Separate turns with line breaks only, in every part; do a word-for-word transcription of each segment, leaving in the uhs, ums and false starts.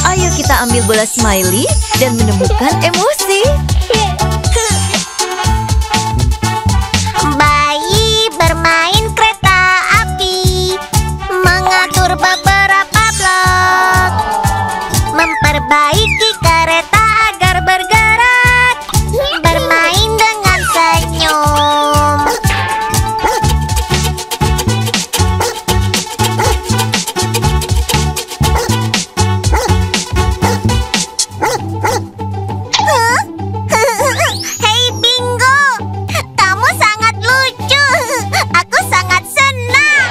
Ayo kita ambil bola smiley dan menemukan emosi.
Bayi bermain kereta api, mengatur beberapa blok, memperbaiki kereta agar bergerak, bermain dengan senyum. Hei Bingo, kamu sangat lucu. Aku sangat senang.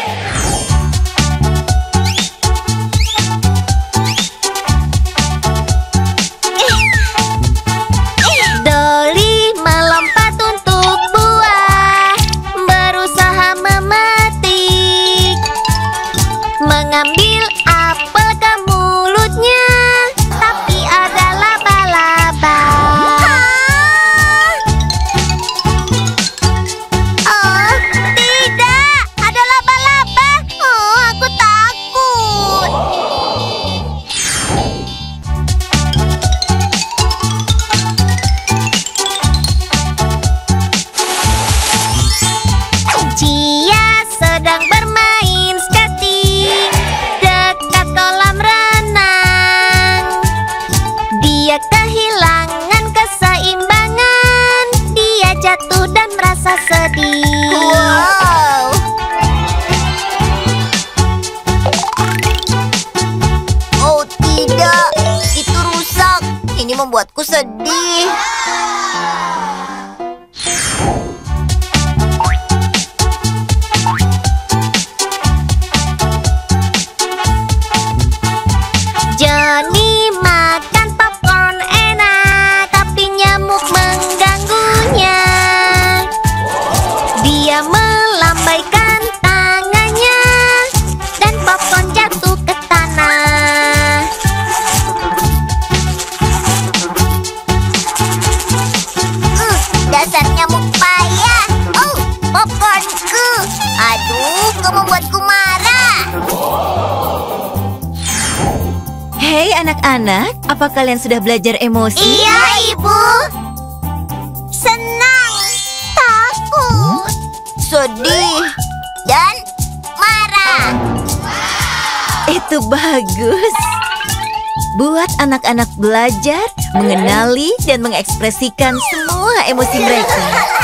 Dolly melompat untuk buah, berusaha memetik, mengambil apel ke mulutnya, tapi ada laba-laba. Oh, tidak, ada laba-laba. Oh, aku takut. Dia sedang bermain skating dekat kolam renang. Dia kehilangan keseimbangan. Dia jatuh dan merasa sedih. Wow. Oh tidak, itu rusak. Ini membuatku sedih. Johnny makan popcorn enak, tapi nyamuk mengganggunya. Dia melambaikan tangannya, dan popcorn jatuh ke tanah. Uh, dasar nyamuk payah. Oh, popcornku. Aduh, kau membuatku marah.
Hei anak-anak, apa kalian sudah belajar emosi?
Iya, Ibu. Senang, takut, sedih, dan marah.
Itu bagus. Buat anak-anak belajar, mengenali dan mengekspresikan semua emosi mereka.